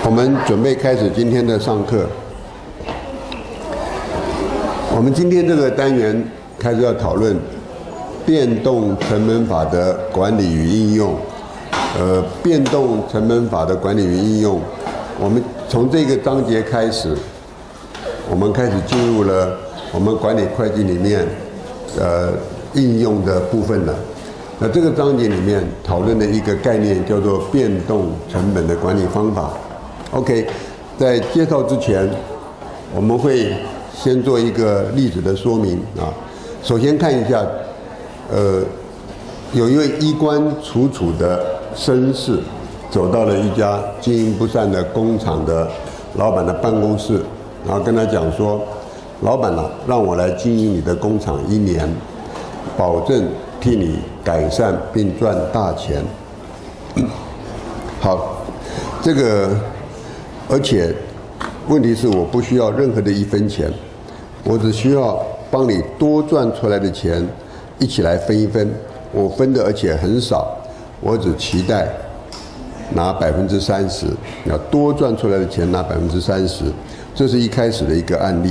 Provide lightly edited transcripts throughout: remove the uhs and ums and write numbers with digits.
我们准备开始今天的上课。我们今天这个单元开始要讨论变动成本法的管理与应用。变动成本法的管理与应用，我们从这个章节开始，我们开始进入了我们管理会计里面应用的部分了。那这个章节里面讨论的一个概念叫做变动成本的管理方法。OK， 在介绍之前，我们会先做一个例子的说明啊。首先看一下，有一位衣冠楚楚的绅士走到了一家经营不善的工厂的老板的办公室，然后跟他讲说：“老板啊，让我来经营你的工厂1年，保证替你改善并赚大钱。”好，这个。而且，问题是我不需要任何的1分钱，我只需要帮你多赚出来的钱一起来分一分。我分的而且很少，我只期待拿30%，要多赚出来的钱拿30%。这是一开始的一个案例。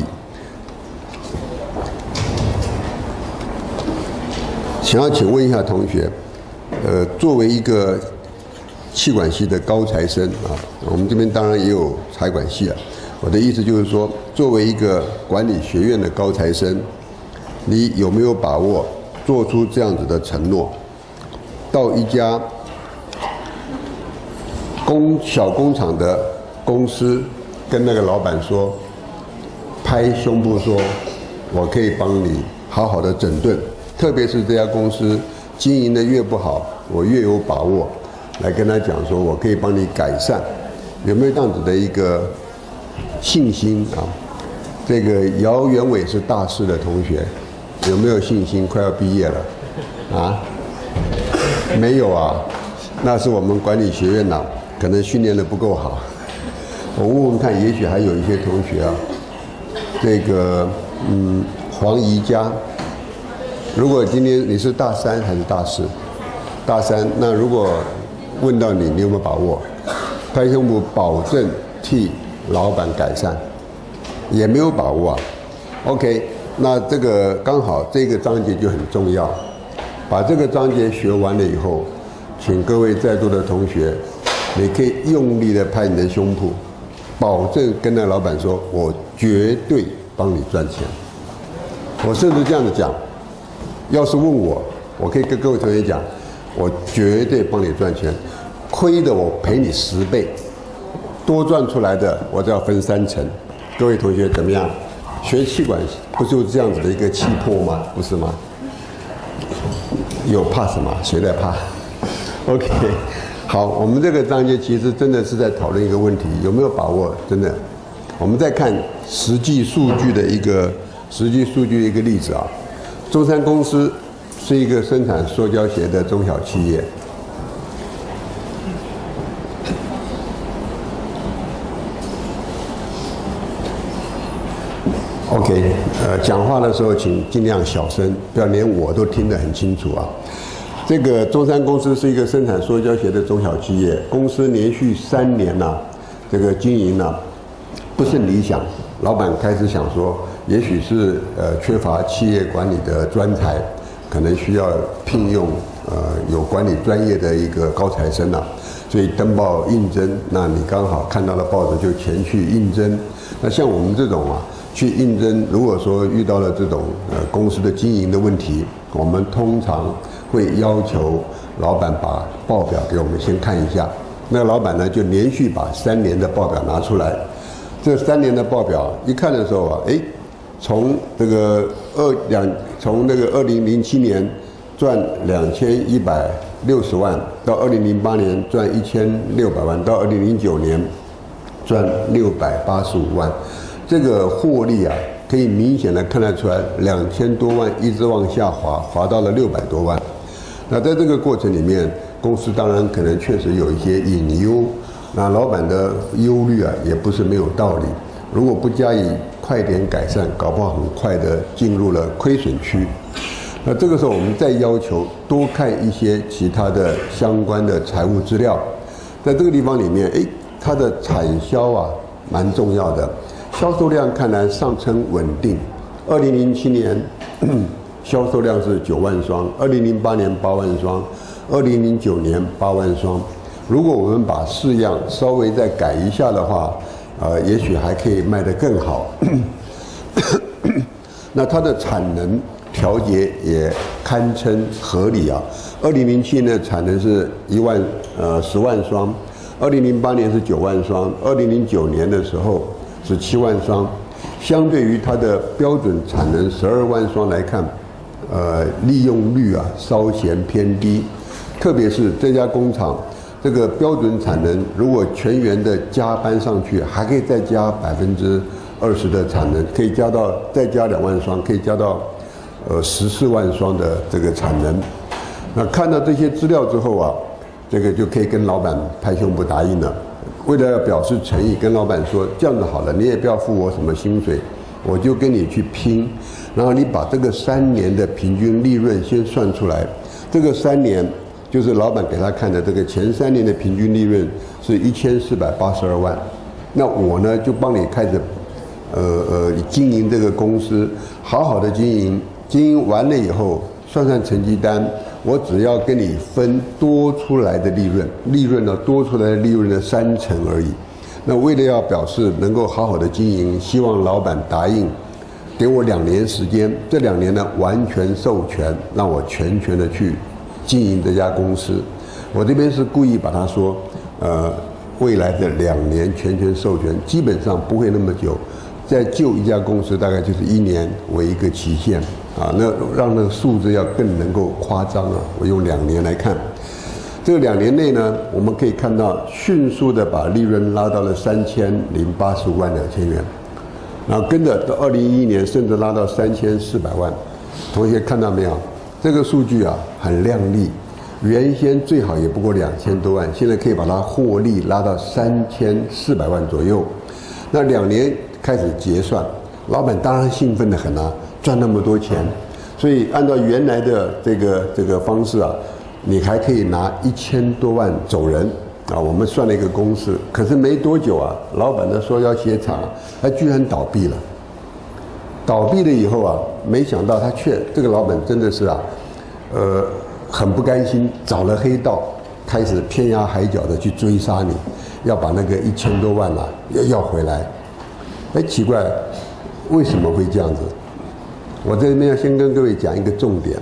想要请问一下同学，作为一个企管系的高材生啊，我们这边当然也有财管系啊。我的意思就是说，作为一个管理学院的高材生，你有没有把握做出这样子的承诺？到一家小工厂的公司，跟那个老板说，拍胸脯说，我可以帮你好好的整顿，特别是这家公司经营的越不好，我越有把握。来跟他讲说，我可以帮你改善，有没有这样子的一个信心啊？这个姚元伟是大四的同学，有没有信心？快要毕业了，啊？没有啊？那是我们管理学院呐，可能训练的不够好。我问问看，也许还有一些同学啊，这个黄怡佳，如果今天你是大3还是大4？大3，那如果问到你，你有没有把握？拍胸脯保证替老板改善，也没有把握啊。OK， 那这个刚好这个章节就很重要。把这个章节学完了以后，请各位在座的同学，你可以用力的拍你的胸脯，保证跟那老板说，我绝对帮你赚钱。我甚至这样子讲，要是问我，我可以跟各位同学讲，我绝对帮你赚钱，亏的我赔你10倍，多赚出来的我只要分3成。各位同学怎么样？学企管不就是这样子的一个气魄吗？不是吗？有怕什么？谁在怕 ？OK， 好，我们这个章节其实真的是在讨论一个问题，有没有把握？真的，我们再看实际数据的一个例子啊，中山公司是一个生产塑胶鞋的中小企业。OK， 讲话的时候请尽量小声，不要连我都听得很清楚啊。这个中山公司是一个生产塑胶鞋的中小企业，公司连续3年这个经营不甚理想。老板开始想说，也许是缺乏企业管理的专才。可能需要聘用有管理专业的一个高材生所以登报应征。那你刚好看到了报纸就前去应征。那像我们这种去应征，如果说遇到了这种公司的经营的问题，我们通常会要求老板把报表给我们先看一下。那个老板呢就连续把3年的报表拿出来。这3年的报表一看的时候从那个2007年赚2160万，到2008年赚1600万，到2009年赚685万，这个获利可以明显的看得出来，2000多万一直往下滑到了600多万。那在这个过程里面，公司当然可能确实有一些隐忧，那老板的忧虑也不是没有道理。如果不加以快点改善，搞不好很快的进入了亏损区。那这个时候我们再要求多看一些其他的相关的财务资料，在这个地方里面， 它的产销啊蛮重要的，销售量看来上称稳定。2007年销售量是9万双，2008年8万双，2009年8万双。如果我们把式样稍微再改一下的话，也许还可以卖得更好。那它的产能调节也堪称合理啊。2007年的产能是10万双，2008年是9万双，2009年的时候是7万双。相对于它的标准产能12万双来看，利用率啊稍显偏低。特别是这家工厂，这个标准产能如果全员的加班上去，还可以再加20%的产能，可以再加2万双，可以加到14万双的这个产能。那看到这些资料之后啊，这个就可以跟老板拍胸脯答应了。为了要表示诚意，跟老板说这样子好了，你也不要付我什么薪水，我就跟你去拼，然后你把这个3年的平均利润先算出来。这个3年就是老板给他看的，这个前3年的平均利润是1482万。那我呢就帮你开始经营这个公司，好好的经营，经营完了以后算算成绩单，我只要跟你分多出来的利润，多出来的利润的3成而已。那为了要表示能够好好的经营，希望老板答应给我2年时间，这2年呢完全授权，让我全权的去经营这家公司。我这边是故意把它说，未来的2年全权授权，基本上不会那么久。在旧一家公司大概就是1年为一个期限啊，那让那个数字要更能够夸张啊。我用2年来看，这个2年内呢，我们可以看到迅速的把利润拉到了3085万2千元，然后跟着到2011年甚至拉到3400万。同学看到没有？这个数据啊很亮丽，原先最好也不过2000多万，现在可以把它获利拉到3400万左右。那2年开始结算，老板当然兴奋得很啊，赚那么多钱，所以按照原来的这个方式啊，你还可以拿1000多万走人啊。我们算了一个公式，可是没多久啊，老板的塑胶鞋厂他居然倒闭了。倒闭了以后啊，没想到这个老板真的是啊，很不甘心，找了黑道，开始天涯海角的去追杀你，要把那个1000多万啊要回来。奇怪，为什么会这样子？我这边要先跟各位讲一个重点，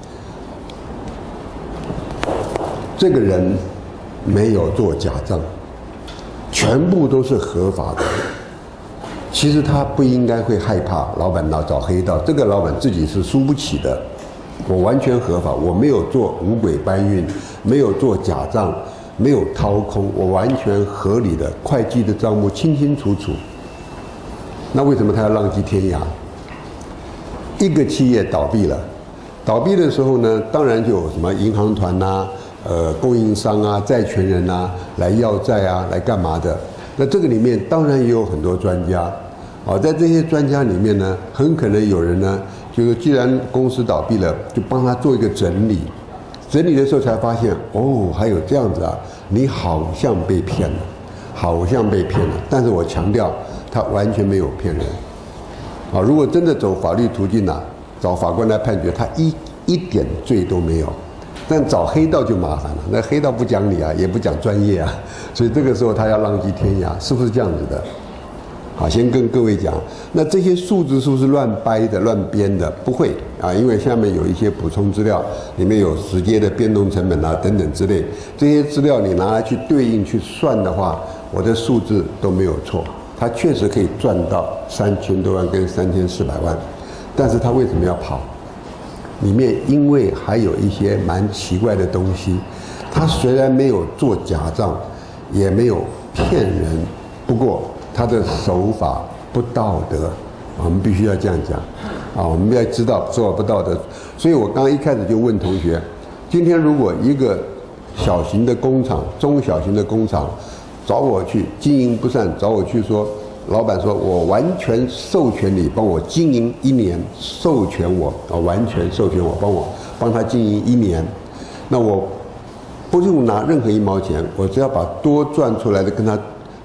这个人没有做假账，全部都是合法的。其实他不应该会害怕老板找黑道，这个老板自己是输不起的。我完全合法，我没有做五鬼搬运，没有做假账，没有掏空，我完全合理的，会计的账目清清楚楚。那为什么他要浪迹天涯？一个企业倒闭了，倒闭的时候呢，当然就有什么银行团啊、供应商啊、债权人啊来要债啊，来干嘛的？那这个里面当然也有很多专家，在这些专家里面呢，很可能有人呢，就是既然公司倒闭了，就帮他做一个整理。整理的时候才发现，还有这样子啊，你好像被骗了，好像被骗了。但是我强调，他完全没有骗人。如果真的走法律途径啊，找法官来判决，他一点罪都没有。但找黑道就麻烦了，那黑道不讲理啊，也不讲专业啊，所以这个时候他要浪迹天涯，是不是这样子的？好，先跟各位讲，那这些数字是不是乱掰的、乱编的？不会啊，因为下面有一些补充资料，里面有直接的变动成本啊等等之类，这些资料你拿来去对应去算的话，我的数字都没有错，他确实可以赚到3000多万跟3400万，但是他为什么要跑？里面因为还有一些蛮奇怪的东西，他虽然没有做假账，也没有骗人，不过他的手法不道德，我们必须要这样讲我们要知道手法不道德。所以我刚刚一开始就问同学，今天如果一个小型的工厂、中小型的工厂找我去经营不善，找我去说，老板说我完全授权你帮我经营1年，授权我完全授权我帮他经营1年，那我不用拿任何1毛钱，我只要把多赚出来的跟他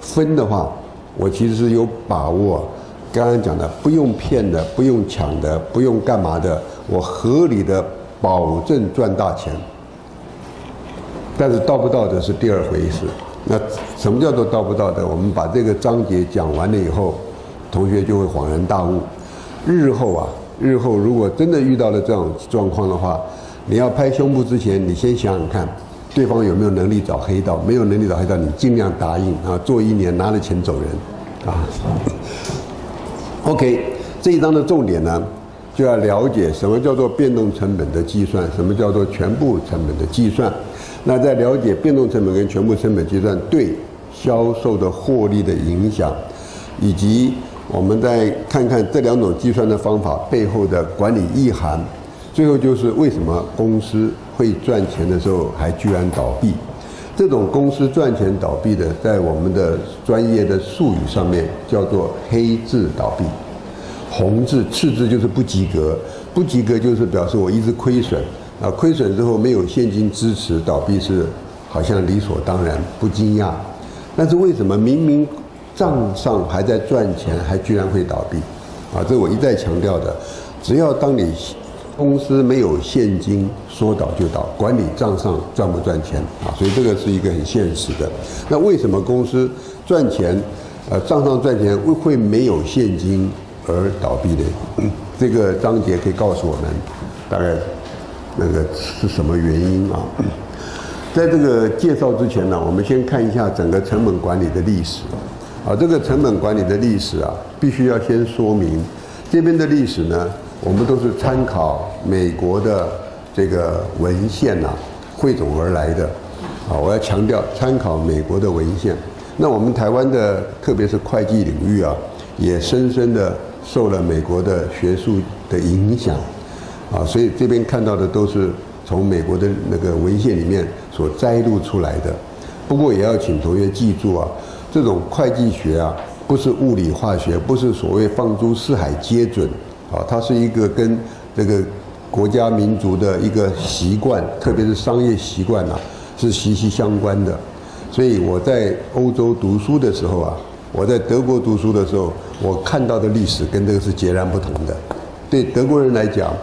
分的话，我其实是有把握。刚刚讲的，不用骗的，不用抢的，不用干嘛的，我合理的保证赚大钱。但是到不到的是第二回事。那什么叫做到不到的？我们把这个章节讲完了以后，同学就会恍然大悟。日后如果真的遇到了这种状况的话，你要拍胸部之前，你先想想看，对方有没有能力找黑道？没有能力找黑道，你尽量答应啊，做1年拿了钱走人啊。OK， 这一章的重点呢，就要了解什么叫做变动成本的计算，什么叫做全部成本的计算。那在了解变动成本跟全部成本计算对销售的获利的影响，以及我们再看看这2种计算的方法背后的管理意涵。最后就是为什么公司会赚钱的时候还居然倒闭？这种公司赚钱倒闭的，在我们的专业的术语上面叫做黑字倒闭，红字、赤字就是不及格，不及格就是表示我一直亏损啊，亏损之后没有现金支持，倒闭是好像理所当然，不惊讶。但是为什么明明账上还在赚钱，还居然会倒闭？啊，这我一再强调的，只要当你公司没有现金，说倒就倒，管理账上赚不赚钱啊？所以这个是一个很现实的。那为什么公司赚钱，账上赚钱会没有现金而倒闭呢？这个章节可以告诉我们，大概那个是什么原因啊？在这个介绍之前呢，我们先看一下整个成本管理的历史。啊，这个成本管理的历史啊，必须要先说明，这边的历史呢，我们都是参考美国的这个文献呐，汇总而来的。啊，我要强调参考美国的文献。那我们台湾的，特别是会计领域啊，也深深的受了美国的学术的影响。啊，所以这边看到的都是从美国的那个文献里面所摘录出来的。不过也要请同学记住啊，这种会计学啊，不是物理化学，不是所谓放诸四海皆准啊，它是一个跟这个国家民族的一个习惯，特别是商业习惯啊，是息息相关的。所以我在欧洲读书的时候啊，我在德国读书的时候，我看到的历史跟这个是截然不同的。对德国人来讲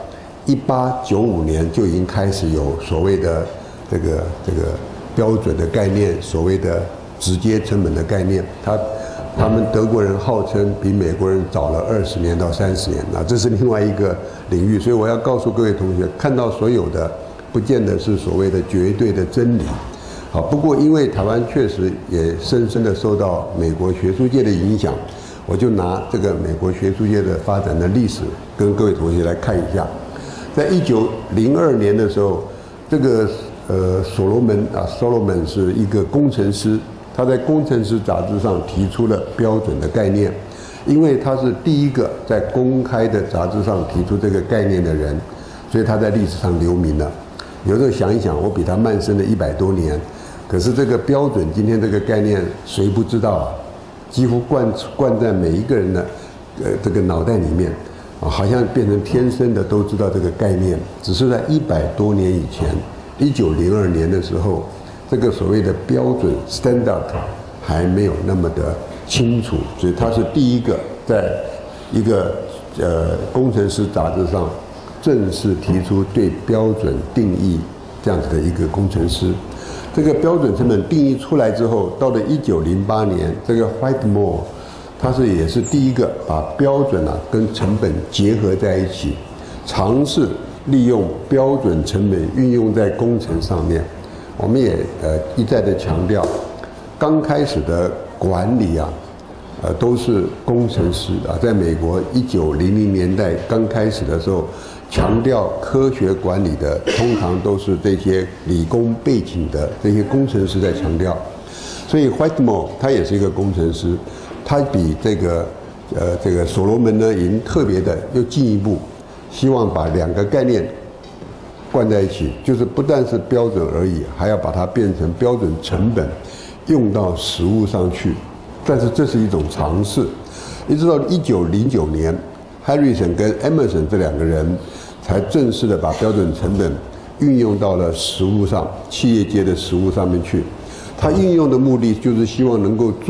，1895年就已经开始有所谓的这个标准的概念，所谓的直接成本的概念。他们德国人号称比美国人早了20年到30年啊，这是另外一个领域。所以我要告诉各位同学，看到所有的不见得是所谓的绝对的真理。好，不过因为台湾确实也深深的受到美国学术界的影响，我就拿这个美国学术界的发展的历史跟各位同学来看一下。在1902年的时候，这个所罗门是一个工程师，他在《工程师》杂志上提出了标准的概念，因为他是第一个在公开的杂志上提出这个概念的人，所以他在历史上留名了。有时候想一想，我比他慢生了100多年，可是这个标准今天这个概念谁不知道啊？几乎灌在每一个人的这个脑袋里面啊，好像变成天生的都知道这个概念。只是在100多年以前，1902年的时候，这个所谓的标准 standard 还没有那么的清楚，所以他是第一个在一个工程师杂志上正式提出对标准定义这样子的一个工程师。这个标准成本定义出来之后，到了1908年，这个 Whitmore 他也是第一个把标准跟成本结合在一起，尝试利用标准成本运用在工程上面。我们也一再的强调，刚开始的管理啊，都是工程师啊，在美国1900年代刚开始的时候，强调科学管理的通常都是这些理工背景的这些工程师在强调。所以 Whitmore 他也是一个工程师，他比这个所罗门呢，已经特别的又进一步，希望把2个概念灌在一起，就是不但是标准而已，还要把它变成标准成本，用到实物上去。但是这是一种尝试，一直到1909年 ，Harrison 跟 Emerson 这2个人才正式的把标准成本运用到了实物上，企业界的实物上面去。他运用的目的就是希望能够做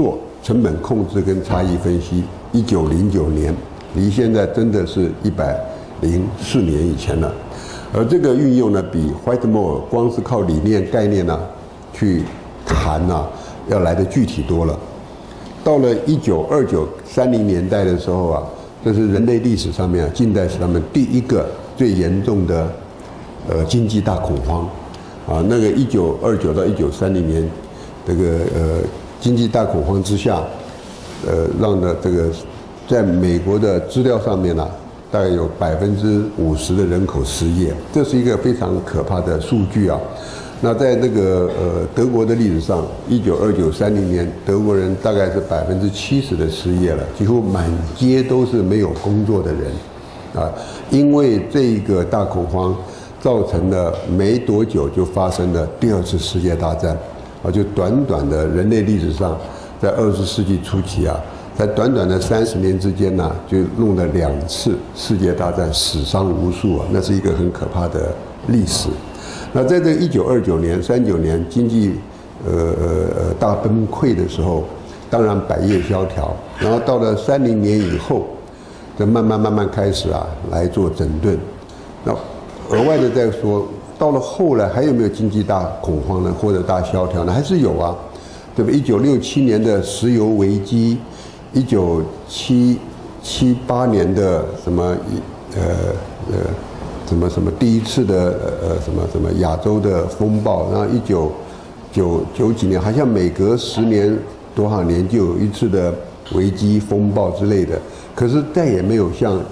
成本控制跟差异分析，1909年，离现在真的是104年以前了。而这个运用呢，比 Whitmore 光是靠理念概念呢去谈要来得具体多了。到了1929、30年代的时候啊，这是人类历史上面近代史上面第一个最严重的经济大恐慌那个1929到1930年这个经济大恐慌之下，让的这个在美国的资料上面大概有50%的人口失业，这是一个非常可怕的数据啊。那在那个德国的历史上，1929、30年，德国人大概是70%的失业了，几乎满街都是没有工作的人因为这个大恐慌造成了没多久就发生了第2次世界大战就短短的人类历史上，在20世纪初期在短短的30年之间就弄了2次世界大战，死伤无数那是一个很可怕的历史。那在这个1929年、39年经济大崩溃的时候，当然百业萧条，然后到了30年以后，再慢慢开始来做整顿。那额外的再说，到了后来还有没有经济大恐慌呢，或者大萧条呢？还是有对吧？1967年的石油危机，1978年的什么什么第一次的什么亚洲的风暴，然后1990几年，好像每隔10年多少年就有一次的危机风暴之类的，可是再也没有像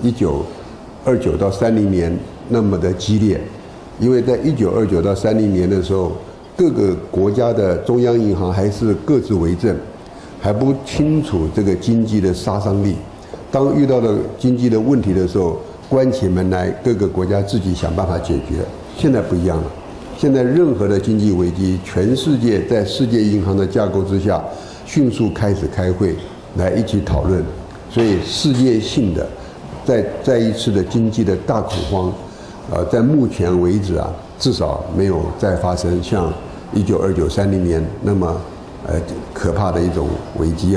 1929到30年那么的激烈，因为在1929到30年的时候，各个国家的中央银行还是各自为政，还不清楚这个经济的杀伤力。当遇到了经济的问题的时候，关起门来，各个国家自己想办法解决。现在不一样了，现在任何的经济危机，全世界在世界银行的架构之下，迅速开始开会来一起讨论。所以世界性的再一次的经济的大恐慌，在目前为止至少没有再发生像1929、30年那么可怕的一种危机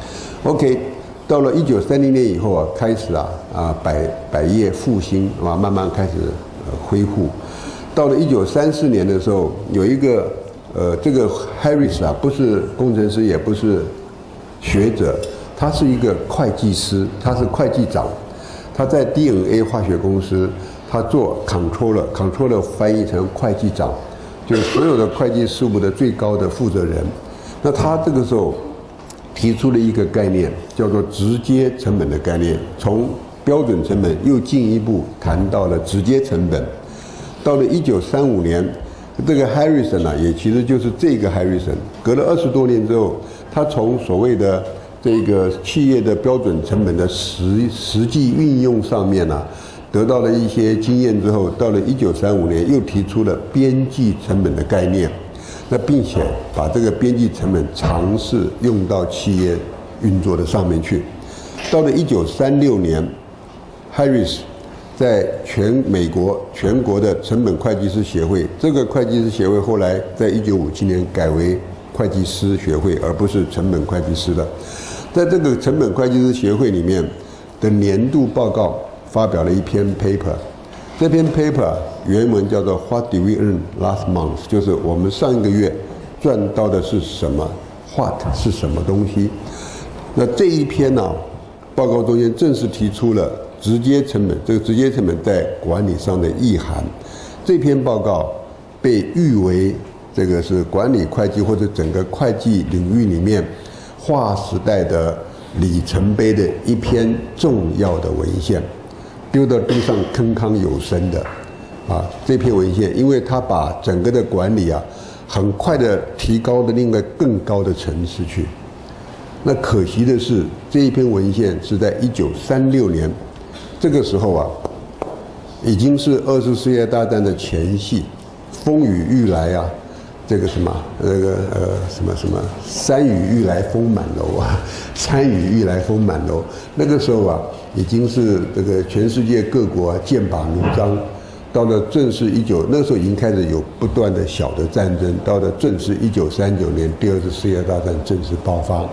OK。到了1930年以后开始百业复兴慢慢开始恢复。到了1934年的时候，有一个这个 Harris 不是工程师，也不是学者，他是一个会计师，他是会计长，他在 DNA 化学公司，他做 controller 翻译成会计长，就是所有的会计事务的最高的负责人。那他这个时候提出了一个概念，叫做直接成本的概念，从标准成本又进一步谈到了直接成本。到了1935年，这个 Harrison 也其实就是这个 Harrison， 隔了20多年之后，他从所谓的这个企业的标准成本的实际运用上面得到了一些经验之后，到了1935年又提出了边际成本的概念。那并且把这个边际成本尝试用到企业运作的上面去。到了1936年 ，Harris 在美国全国的成本会计师协会，这个会计师协会后来在1957年改为会计师学会，而不是成本会计师了。在这个成本会计师协会里面的年度报告发表了一篇 paper。这篇 paper 原文叫做 What did we earn last month？ 就是我们上一个月赚到的是什么 ？What 是什么东西？那这一篇报告中间正式提出了直接成本，这个直接成本在管理上的意涵。这篇报告被誉为这个是管理会计或者整个会计领域里面划时代的里程碑的一篇重要的文献。丢到地上铿锵有声的这篇文献，因为它把整个的管理很快的提高了另外更高的层次去。那可惜的是，这一篇文献是在1936年，这个时候已经是2次世界大战的前夕，风雨欲来这个什么山雨欲来风满楼山雨欲来风满楼。那个时候已经是这个全世界各国剑拔弩张，到了正式那时候已经开始有不断的小的战争，到了正式1939年第2次世界大战正式爆发。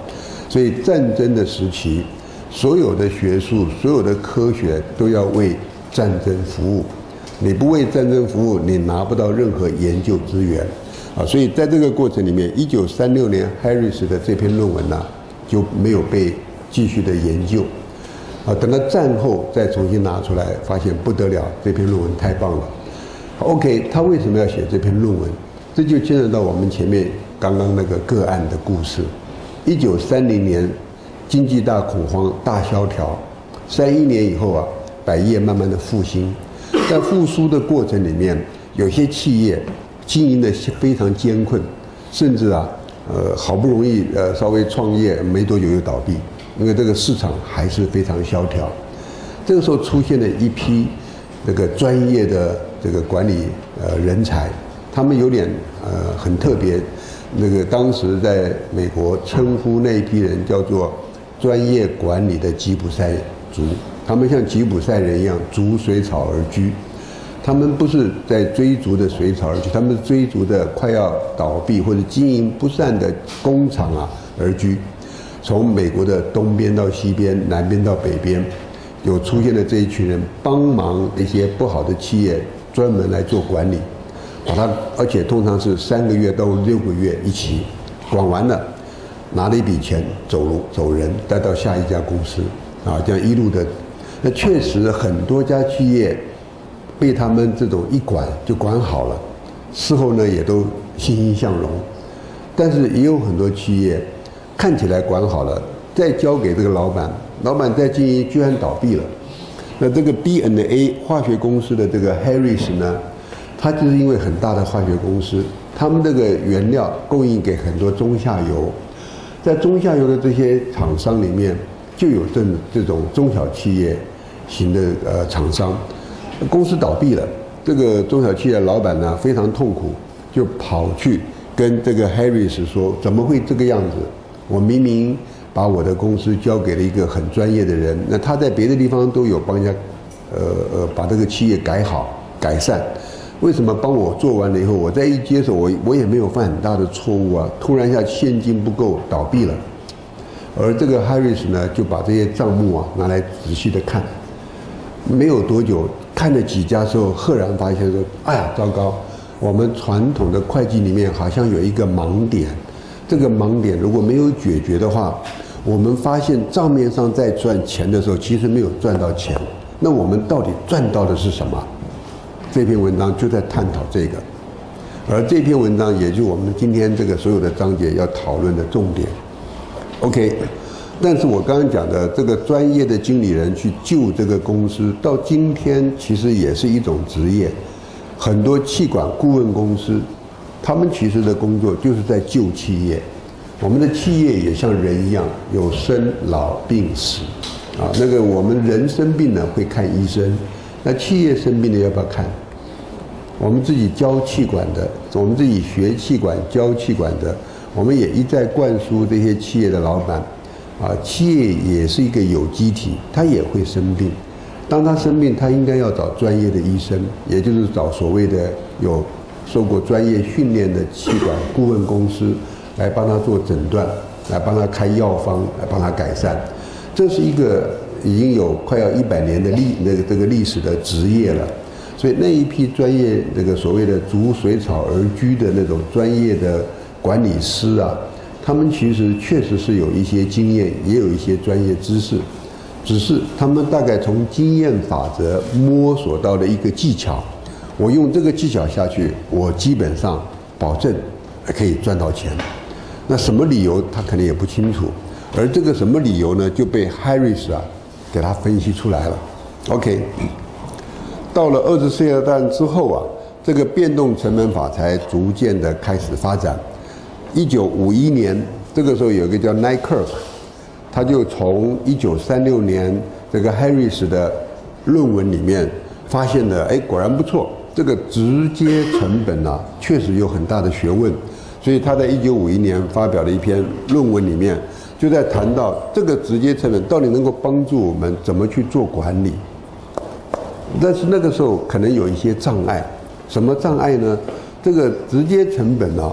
所以战争的时期，所有的学术、所有的科学都要为战争服务。你不为战争服务，你拿不到任何研究资源啊。所以在这个过程里面，1936年 Harris 的这篇论文呢就没有被继续的研究啊。等到战后再重新拿出来，发现不得了，这篇论文太棒了。OK， 他为什么要写这篇论文？这就牵扯到我们前面刚刚那个个案的故事。1930年经济大恐慌、大萧条，31年以后啊，百业慢慢的复兴。在复苏的过程里面，有些企业经营的非常艰困，甚至好不容易稍微创业没多久又倒闭，因为这个市场还是非常萧条。这个时候出现了一批这个专业的这个管理人才，他们有点很特别。那个当时在美国称呼那一批人叫做专业管理的吉普赛族，他们像吉普赛人一样逐水草而居。他们不是在追逐的水草而居，他们是追逐的快要倒闭或者经营不善的工厂而居。从美国的东边到西边，南边到北边，有出现了这一群人，帮忙一些不好的企业专门来做管理。而且通常是3个月到6个月一期，管完了，拿了一笔钱走人，带到下一家公司这样一路的。那确实很多家企业被他们这种一管就管好了，事后呢也都欣欣向荣。但是也有很多企业看起来管好了，再交给这个老板再经营居然倒闭了。那这个 B&A 化学公司的这个 Harris 呢？它就是因为很大的化学公司，他们这个原料供应给很多中下游，在中下游的这些厂商里面，就有这种中小企业型的厂商，公司倒闭了，这个中小企业的老板呢非常痛苦，就跑去跟这个 Harris 说，怎么会这个样子？我明明把我的公司交给了一个很专业的人，那他在别的地方都有帮人家把这个企业改好改善。为什么帮我做完了以后，我再一接手，我也没有犯很大的错误啊？突然一下现金不够，倒闭了。而这个 Harris 呢，就把这些账目拿来仔细的看，没有多久，看了几家之后，赫然发现说，哎呀，糟糕，我们传统的会计里面好像有一个盲点，这个盲点如果没有解决的话，我们发现账面上在赚钱的时候，其实没有赚到钱，那我们到底赚到的是什么？这篇文章就在探讨这个，而这篇文章也就是我们今天这个所有的章节要讨论的重点。OK， 但是我刚刚讲的这个专业的经理人去救这个公司，到今天其实也是一种职业。很多企管顾问公司，他们其实的工作就是在救企业。我们的企业也像人一样，有生老病死那个我们人生病了会看医生。那企业生病了要不要看？我们自己教气管的，我们自己学气管、教气管的，我们也一再灌输这些企业的老板，企业也是一个有机体，他也会生病。当他生病，他应该要找专业的医生，也就是找所谓的有受过专业训练的气管顾问公司来帮他做诊断，来帮他开药方，来帮他改善。这是一个已经有快要100年的这个历史的职业了，所以那一批专业这个所谓的逐水草而居的那种专业的管理师他们其实确实是有一些经验，也有一些专业知识，只是他们大概从经验法则摸索到了一个技巧，我用这个技巧下去，我基本上保证可以赚到钱。那什么理由他可能也不清楚，而这个什么理由呢，就被 Harris 给他分析出来了。OK， 到了2次世界大战之后这个变动成本法才逐渐的开始发展。1951年，这个时候有一个叫 Nykerk， 他就从1936年这个 Harris 的论文里面发现了，果然不错，这个直接成本确实有很大的学问，所以他在1951年发表了一篇论文，里面就在谈到这个直接成本到底能够帮助我们怎么去做管理。但是那个时候可能有一些障碍，什么障碍呢？这个直接成本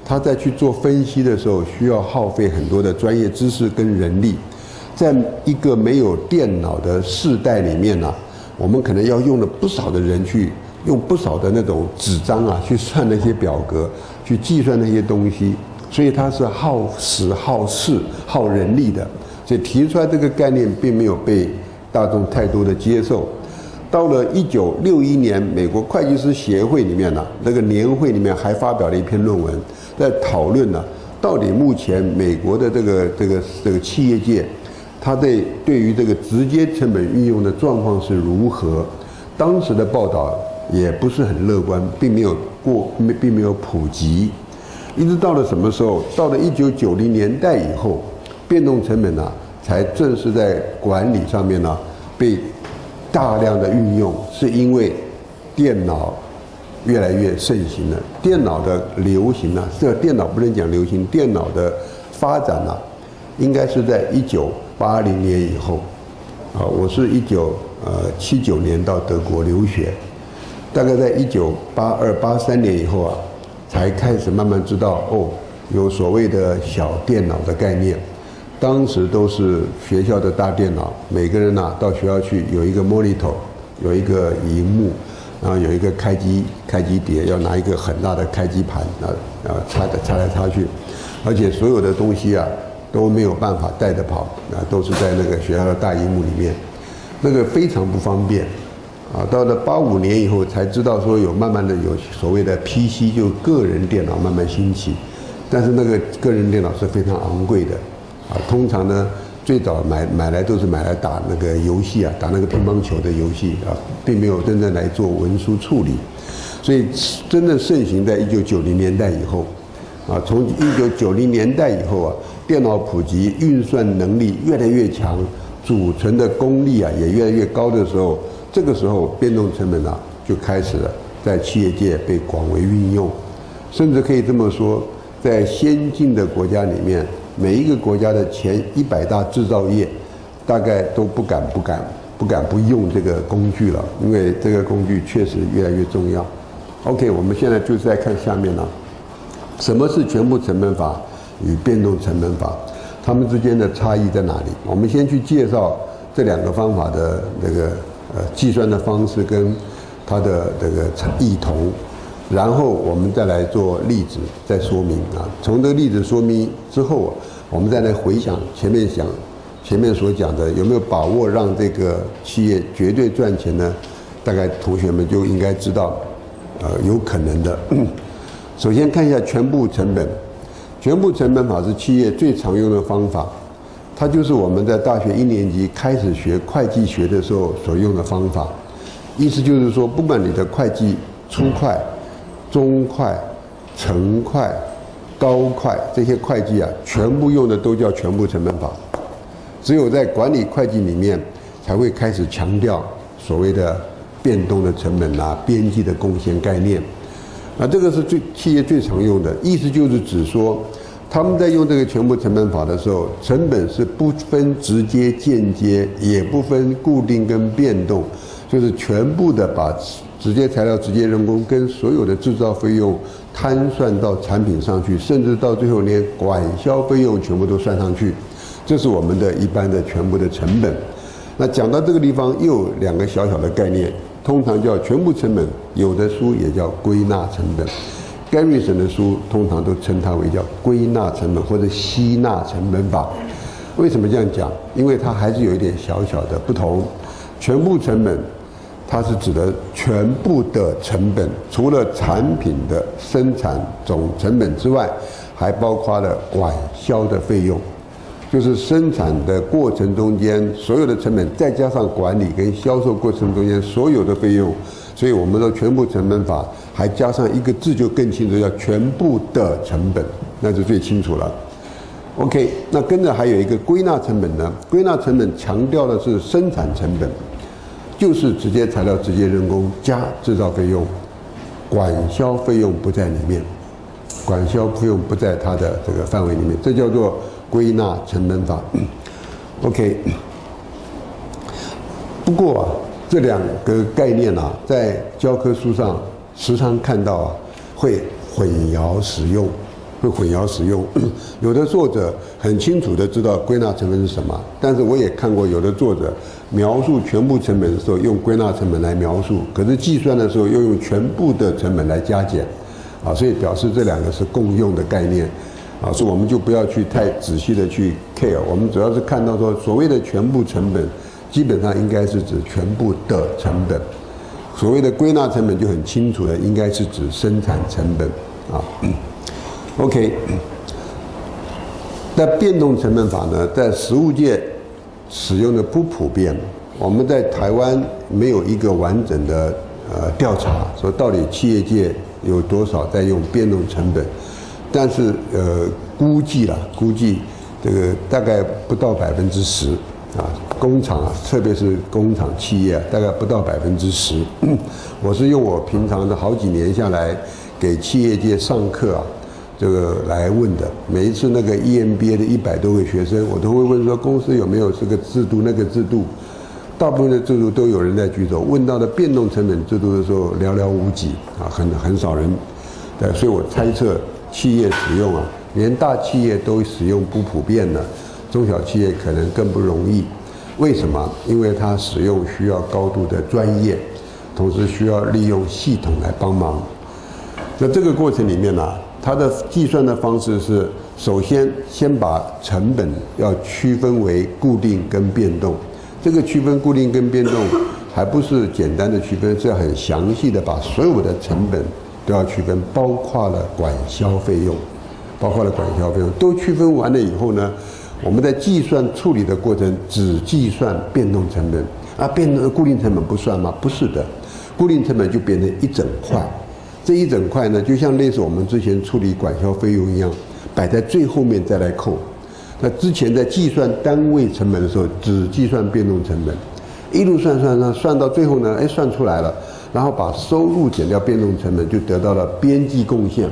他在去做分析的时候，需要耗费很多的专业知识跟人力。在一个没有电脑的世代里面呢，我们可能要用了不少的人去用不少的那种纸张啊，去算那些表格，去计算那些东西，所以它是耗时、耗事、耗人力的。所以提出来这个概念并没有被大众太多的接受。到了1961年，美国会计师协会里面呢，那个年会里面还发表了一篇论文，在讨论呢，到底目前美国的这个企业界，它对于这个直接成本运用的状况是如何？当时的报道也不是很乐观，并没有普及。一直到了什么时候？到了1990年代以后，变动成本呢，才正式在管理上面呢被大量的运用，是因为电脑越来越盛行了。电脑的流行呢，这电脑不能讲流行，电脑的发展呢，应该是在1980年以后。我是1979年到德国留学，大概在1982、83年以后啊，才开始慢慢知道有所谓的小电脑的概念。当时都是学校的大电脑，每个人到学校去有一个 monitor， 有一个萤幕，然后有一个开机碟，要拿一个很大的开机盘插来插去，而且所有的东西都没有办法带着跑都是在那个学校的大萤幕里面，那个非常不方便到了85年以后才知道说慢慢的有所谓的 PC， 就个人电脑慢慢兴起，但是那个个人电脑是非常昂贵的。通常呢，最早买来都是买来打那个游戏打那个乒乓球的游戏并没有真正来做文书处理，所以真正盛行在1990年代以后从1990年代以后电脑普及，运算能力越来越强，储存的功力也越来越高的时候，这个时候变动成本就开始了在企业界被广为运用，甚至可以这么说，在先进的国家里面。每一个国家的前100大制造业，大概都不敢不用这个工具了，因为这个工具确实越来越重要。OK， 我们现在就是在看下面什么是全部成本法与变动成本法，它们之间的差异在哪里？我们先去介绍这两个方法的这个计算的方式跟它的这个异同。然后我们再来做例子，再说明从这个例子说明之后我们再来回想前面所讲的，有没有把握让这个企业绝对赚钱呢？大概同学们就应该知道，有可能的。首先看一下全部成本，全部成本法是企业最常用的方法，它就是我们在大学1年级开始学会计学的时候所用的方法。意思就是说，不管你的会计初会、中会、成会、高会这些会计全部用的都叫全部成本法。只有在管理会计里面，才会开始强调所谓的变动的成本边际的贡献概念。这个是企业最常用的，意思就是指说，他们在用这个全部成本法的时候，成本是不分直接、间接，也不分固定跟变动，就是全部的把直接材料、直接人工跟所有的制造费用摊算到产品上去，甚至到最后连管销费用全部都算上去，这是我们的一般的全部的成本。那讲到这个地方，又有2个小小的概念，通常叫全部成本，有的书也叫归纳成本。Garrison 的书通常都称它为叫归纳成本或者吸纳成本法。为什么这样讲？因为它还是有一点小小的不同。全部成本它是指的全部的成本，除了产品的生产总成本之外，还包括了管销的费用，就是生产的过程中间所有的成本，再加上管理跟销售过程中间所有的费用。所以我们的全部成本法还加上一个字就更清楚，叫全部的成本，那就最清楚了。OK， 那跟着还有一个归纳成本呢，归纳成本强调的是生产成本，就是直接材料、直接人工加制造费用，管销费用不在里面，管销费用不在它的这个范围里面，这叫做归纳成本法。OK， 不过这2个概念在教科书上时常看到会混淆使用， 会混淆使用。有的作者很清楚的知道归纳成本是什么，但是我也看过有的作者描述全部成本的时候用归纳成本来描述，可是计算的时候又用全部的成本来加减，所以表示这两个是共用的概念，所以我们就不要去太仔细的去 care， 我们主要是看到说所谓的全部成本，基本上应该是指全部的成本。所谓的归纳成本就很清楚的，应该是指生产成本OK， 那变动成本法呢，在实务界使用的不普遍。我们在台湾没有一个完整的调查，说到底企业界有多少在用变动成本，但是估计这个大概不到10%。工厂特别是工厂企业大概不到10%。我是用我平常的好几年下来给企业界上课这个来问的。每一次那个 EMBA 的100多个学生，我都会问说公司有没有这个制度那个制度。大部分的制度都有人在举手，问到的变动成本制度的时候寥寥无几很少人。所以我猜测企业使用连大企业都使用不普遍的。中小企业可能更不容易，为什么？因为它使用需要高度的专业，同时需要利用系统来帮忙。那这个过程里面它的计算的方式是，首先把成本要区分为固定跟变动。这个区分固定跟变动还不是简单的区分，是要很详细的把所有的成本都要区分，包括了管销费用都区分完了以后呢，我们在计算处理的过程只计算变动成本固定成本不算吗？不是的，固定成本就变成一整块，这一整块呢，就像类似我们之前处理管销费用一样，摆在最后面再来扣。那之前在计算单位成本的时候，只计算变动成本，一路算到最后呢，算出来了，然后把收入减掉变动成本，就得到了边际贡献。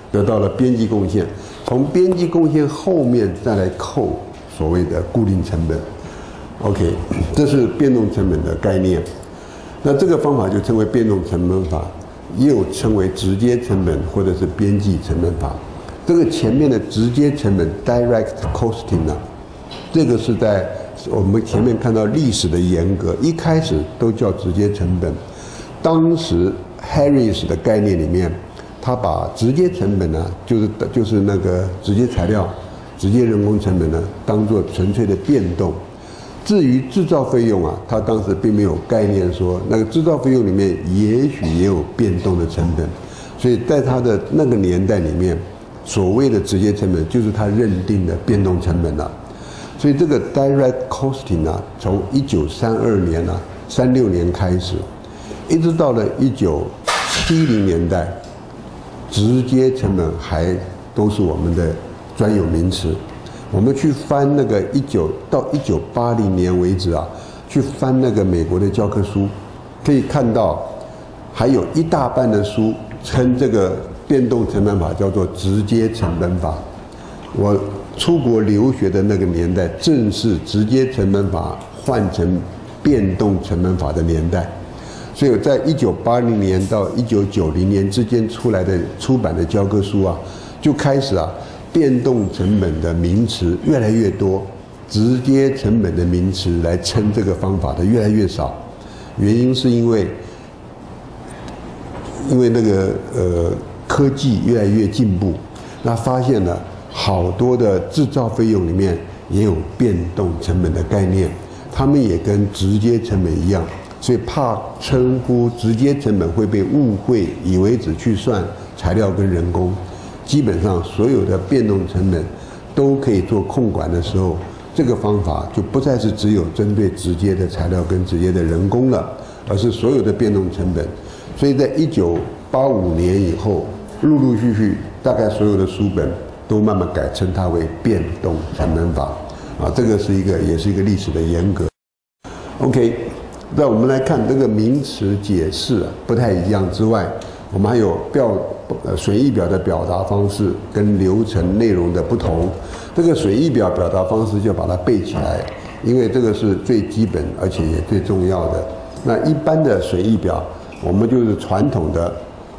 从边际贡献后面再来扣所谓的固定成本 ，OK， 这是变动成本的概念。那这个方法就称为变动成本法，也有称为直接成本或者是边际成本法。这个前面的直接成本 （direct costing） 这个是在我们前面看到历史的严格，一开始都叫直接成本。当时 Harris 的概念里面，他把直接成本就是那个直接材料、直接人工成本当作纯粹的变动。至于制造费用他当时并没有概念说那个制造费用里面也许也有变动的成本，所以在他的那个年代里面，所谓的直接成本就是他认定的变动成本了。所以这个 direct costing 从1932年36年开始，一直到了1970年代。直接成本还都是我们的专有名词。我们去翻那个到1980年为止去翻那个美国的教科书，可以看到还有一大半的书称这个变动成本法叫做直接成本法。我出国留学的那个年代，正是直接成本法换成变动成本法的年代。所以在1980年到1990年之间出版的教科书就开始变动成本的名词越来越多，直接成本的名词来称这个方法的越来越少。原因是因为那个科技越来越进步，那发现了好多的制造费用里面也有变动成本的概念，他们也跟直接成本一样。所以怕称呼直接成本会被误会，以为只去算材料跟人工。基本上所有的变动成本都可以做控管的时候，这个方法就不再是只有针对直接的材料跟直接的人工了，而是所有的变动成本。所以在1985年以后，陆陆续续大概所有的书本都慢慢改称它为变动成本法这个也是一个历史的严格。OK。那我们来看这个名词解释不太一样之外，我们还有损益表的表达方式跟流程内容的不同。这个损益表表达方式就把它背起来，因为这个是最基本而且也最重要的。那一般的损益表，我们就是传统的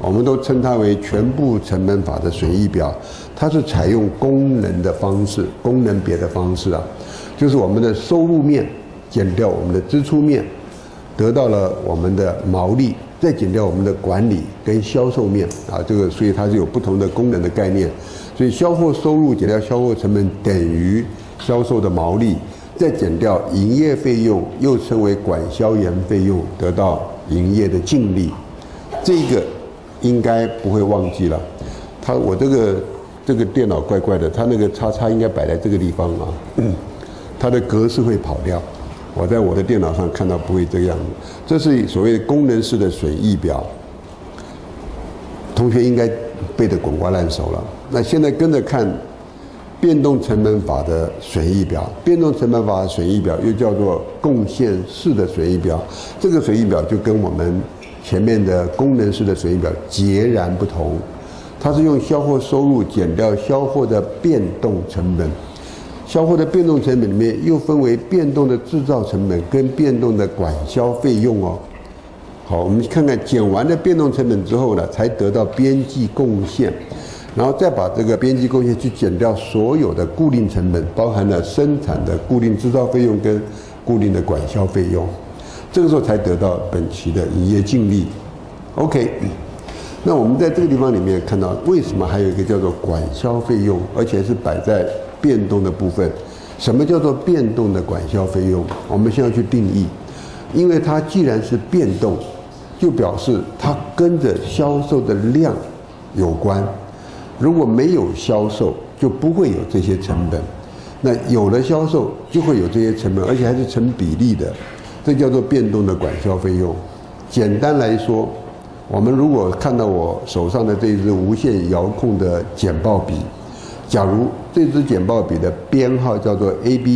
我们都称它为全部成本法的损益表，它是采用功能的方式，功能别的方式啊，就是我们的收入面减掉我们的支出面，得到了我们的毛利，再减掉我们的管理跟销售面啊，这个所以它是有不同的功能的概念。所以销货收入减掉销货成本等于销售的毛利，再减掉营业费用，又称为管销研费用，得到营业的净利。这个应该不会忘记了。我这个电脑怪怪的，它那个叉叉应该摆在这个地方啊，它的格式会跑掉。我在我的电脑上看到不会这个样子。这是所谓的功能式的损益表，同学应该背得滚瓜烂熟了。那现在跟着看变动成本法的损益表，变动成本法的损益表又叫做贡献式的损益表。这个损益表就跟我们前面的功能式的损益表截然不同，它是用销货收入减掉销货的变动成本。销货的变动成本里面又分为变动的制造成本跟变动的管销费用哦。好，我们看看减完了变动成本之后呢，才得到边际贡献，然后再把这个边际贡献去减掉所有的固定成本，包含了生产的固定制造费用跟固定的管销费用，这个时候才得到本期的营业净利。OK， 那我们在这个地方里面看到，为什么还有一个叫做管销费用，而且是摆在变动的部分？什么叫做变动的管销费用？我们先要去定义，因为它既然是变动，就表示它跟着销售的量有关。如果没有销售，就不会有这些成本；那有了销售，就会有这些成本，而且还是成比例的。这叫做变动的管销费用。简单来说，我们如果看到我手上的这支无线遥控的简报笔，假如这支简报笔的编号叫做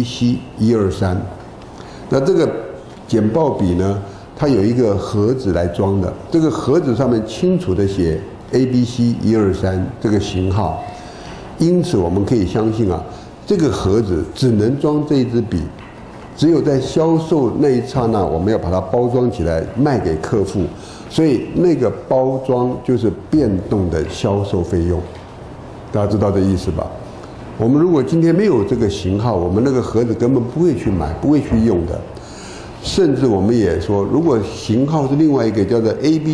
ABC123， 那这个简报笔呢，它有一个盒子来装的，这个盒子上面清楚的写 ABC123 这个型号，因此我们可以相信啊，这个盒子只能装这一支笔，只有在销售那一刹那，我们要把它包装起来卖给客户，所以那个包装就是变动的销售费用。大家知道这意思吧？我们如果今天没有这个型号，我们那个盒子根本不会去买，不会去用的。甚至我们也说，如果型号是另外一个叫做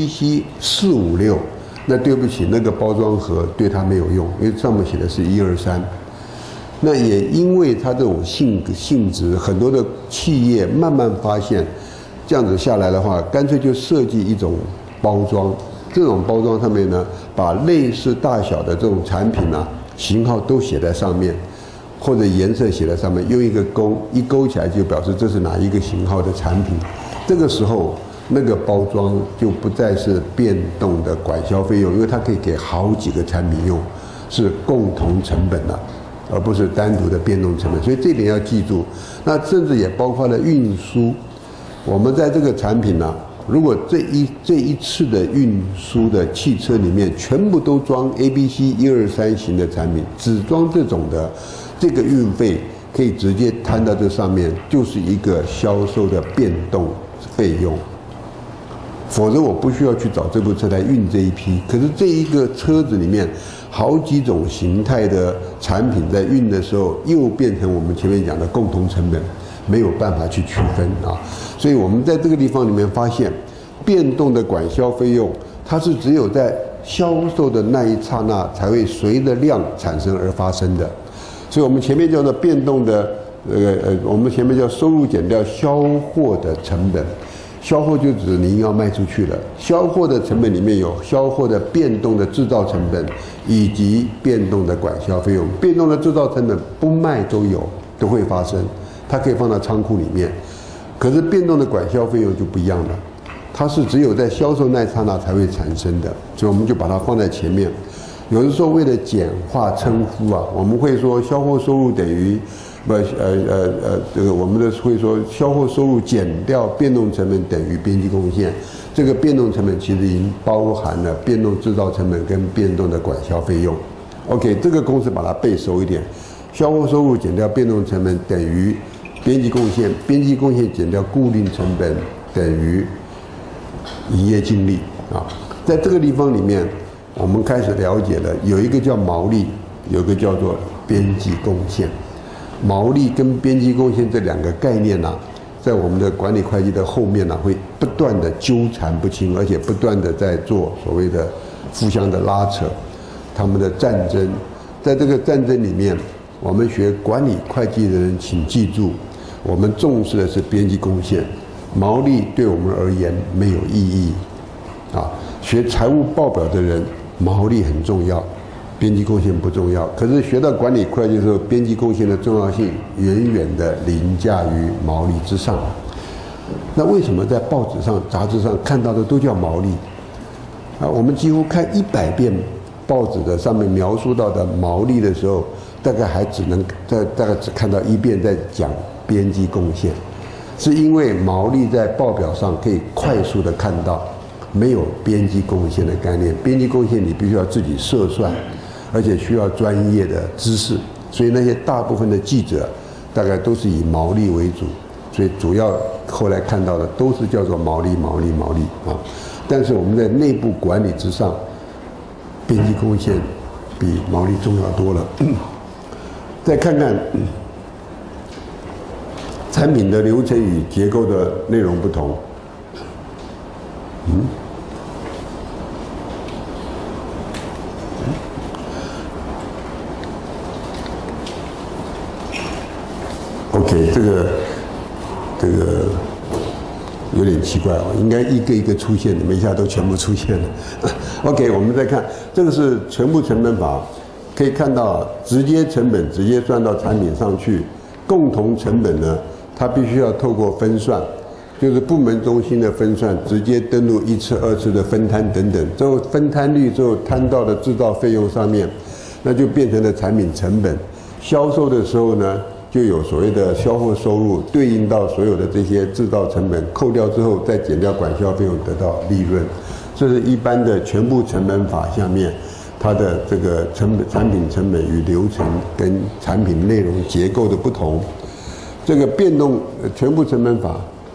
ABC456， 那对不起，那个包装盒对它没有用，因为上面写的是123。那也因为它这种性质，很多的企业慢慢发现，这样子下来的话，干脆就设计一种包装。这种包装上面呢，把类似大小的这种产品啊，型号都写在上面，或者颜色写在上面，用一个勾，一勾起来就表示这是哪一个型号的产品。这个时候，那个包装就不再是变动的管销费用，因为它可以给好几个产品用，是共同成本了，而不是单独的变动成本。所以这点要记住。那甚至也包括了运输，我们在这个产品呢，如果这一次的运输的汽车里面全部都装 ABC123 型的产品，只装这种的，这个运费可以直接摊到这上面，就是一个销售的变动费用。否则我不需要去找这部车来运这一批，可是这一个车子里面好几种形态的产品在运的时候，又变成我们前面讲的共同成本，没有办法去区分啊。所以我们在这个地方里面发现，变动的管销费用，它是只有在销售的那一刹那才会随着量产生而发生的。所以我们前面叫做变动的我们前面叫收入减掉销货的成本。销货就指您要卖出去了，销货的成本里面有销货的变动的制造成本以及变动的管销费用。变动的制造成本不卖都会发生，它可以放到仓库里面。可是变动的管销费用就不一样了，它是只有在销售那一刹那才会产生的，所以我们就把它放在前面。有的时候为了简化称呼啊，我们会说销货收入等于这个我们的会说销货收入减掉变动成本等于边际贡献。这个变动成本其实已经包含了变动制造成本跟变动的管销费用。OK， 这个公式把它背熟一点，销货收入减掉变动成本等于边际贡献，边际贡献减掉固定成本等于营业净利啊。 在这个地方里面，我们开始了解了有一个叫毛利，有一个叫做边际贡献。毛利跟边际贡献这两个概念呢，在我们的管理会计的后面呢，会不断的纠缠不清，而且不断的在做所谓的互相的拉扯，他们的战争。在这个战争里面，我们学管理会计的人，请记住，我们重视的是边际贡献，毛利对我们而言没有意义。学财务报表的人，毛利很重要，边际贡献不重要。可是学到管理会计的时候，边际贡献的重要性远远的凌驾于毛利之上。那为什么在报纸上、杂志上看到的都叫毛利？我们几乎看100遍报纸的上面描述到的毛利的时候，大概只看到1遍在讲边际贡献，是因为毛利在报表上可以快速的看到。没有边际贡献的概念，边际贡献你必须要自己设算，而且需要专业的知识，所以那些大部分的记者大概都是以毛利为主，所以主要后来看到的都是叫做毛利啊。但是我们在内部管理之上，边际贡献比毛利重要多了。再看看产品的流程与结构的内容不同。OK， 这个有点奇怪哦，应该一个一个出现，你们一下都全部出现了。OK， 我们再看，这个是全部成本法，可以看到直接成本直接算到产品上去，共同成本呢，它必须要透过分算。就是部门中心的分算，直接登录1次、2次的分摊等等，之后分摊率之后摊到的制造费用上面，那就变成了产品成本。销售的时候呢，就有所谓的销货收入，对应到所有的这些制造成本，扣掉之后再减掉管销费用，得到利润。这是一般的全部成本法下面它的这个产品成本与流程跟产品内容结构的不同。这个变动全部成本法。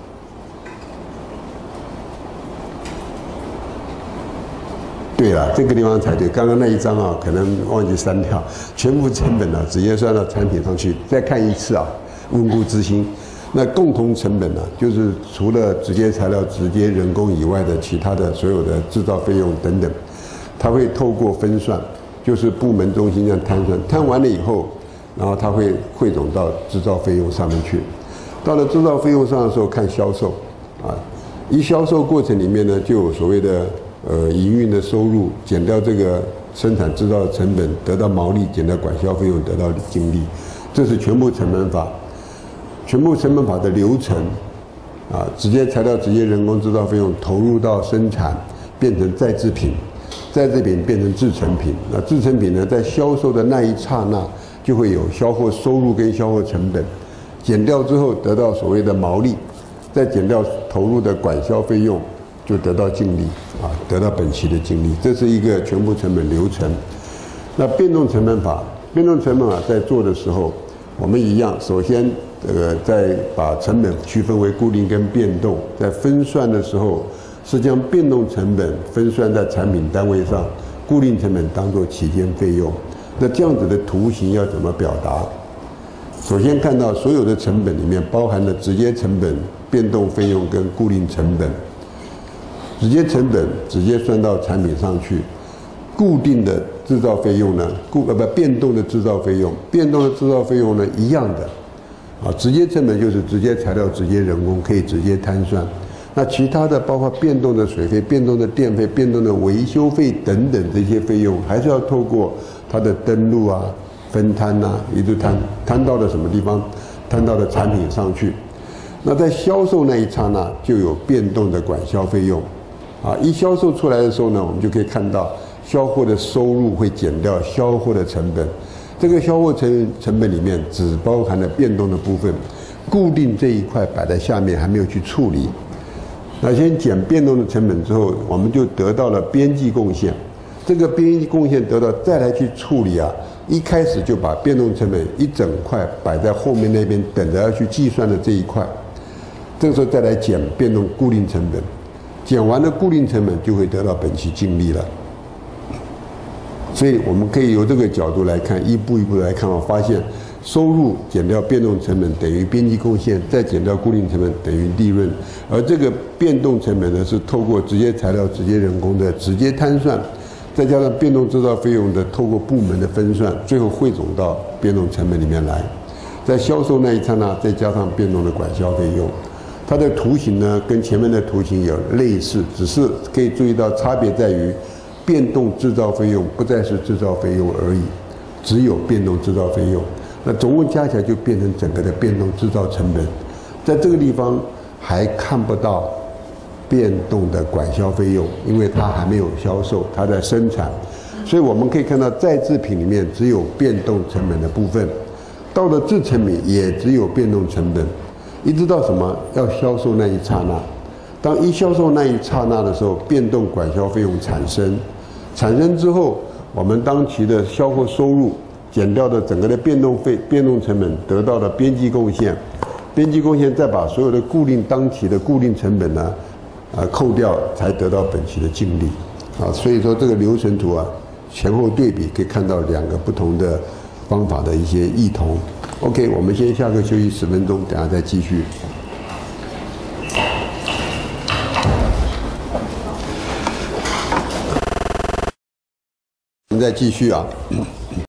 对了，这个地方才对。刚刚那一张啊，可能忘记删掉。全部成本直接算到产品上去。再看一次啊，温故知新。那共同成本呢，就是除了直接材料、直接人工以外的其他的所有的制造费用等等，它会透过分算，就是部门中心这样摊算，摊完了以后，然后它会汇总到制造费用上面去。到了制造费用上的时候，看销售啊，一销售过程里面呢，就有所谓的。营运的收入减掉这个生产制造的成本，得到毛利，减掉管销费用，得到净利，这是全部成本法。全部成本法的流程啊，直接材料、直接人工制造费用投入到生产，变成再制品，再制品变成制成品。那制成品呢，在销售的那一刹那，就会有销货收入跟销货成本，减掉之后得到所谓的毛利，再减掉投入的管销费用。就得到净利啊，得到本期的净利，这是一个全部成本流程。那变动成本法，在做的时候，我们一样，首先在把成本区分为固定跟变动，在分算的时候是将变动成本分算在产品单位上，固定成本当作期间费用。那这样子的图形要怎么表达？首先看到所有的成本里面包含了直接成本、变动费用跟固定成本。直接成本直接算到产品上去，固定的制造费用呢，变动的制造费用呢一样的，啊，直接成本就是直接材料、直接人工可以直接摊算，那其他的包括变动的水费、变动的电费、变动的维修费等等这些费用，还是要透过它的登录啊、分摊啊，一直摊到了什么地方，摊到了产品上去。那在销售那一刹那，就有变动的管销费用。啊，一销售出来的时候呢，我们就可以看到销货的收入会减掉销货的成本。这个销货成本里面只包含了变动的部分，固定这一块摆在下面还没有去处理。那先减变动的成本之后，我们就得到了边际贡献。这个边际贡献得到再来去处理啊，一开始就把变动成本一整块摆在后面那边，等着要去计算的这一块。这个时候再来减变动固定成本。 减完了固定成本，就会得到本期净利了。所以我们可以由这个角度来看，一步一步来看，我发现收入减掉变动成本等于边际贡献，再减掉固定成本等于利润。而这个变动成本呢，是透过直接材料、直接人工的直接摊算，再加上变动制造费用的透过部门的分算，最后汇总到变动成本里面来。在销售那一刹那，再加上变动的管销费用。它的图形呢，跟前面的图形有类似，只是可以注意到差别在于。变动制造费用不再是制造费用而已，只有变动制造费用，那总共加起来就变成整个的变动制造成本。在这个地方还看不到变动的管销费用，因为它还没有销售，它在生产，所以我们可以看到在制品里面只有变动成本的部分，到了制成品也只有变动成本，一直到什么要销售那一刹那，当一销售那一刹那的时候，变动管销费用产生之后，我们当期的销货收入减掉的整个的变动成本得到的边际贡献，边际贡献再把所有的当期的固定成本呢，扣掉，才得到本期的净利。所以说这个流程图啊，前后对比可以看到两个不同的方法的一些异同。OK， 我们先下课休息10分钟，等下再继续。我们再继续啊。